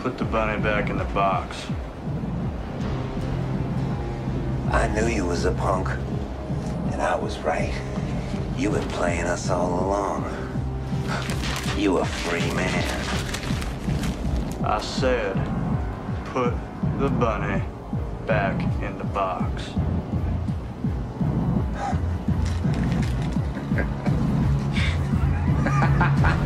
Put the bunny back in the box. I knew you was a punk, and I was right. You been playing us all along. You a free man. I said, put the bunny back in the box. Ha ha ha!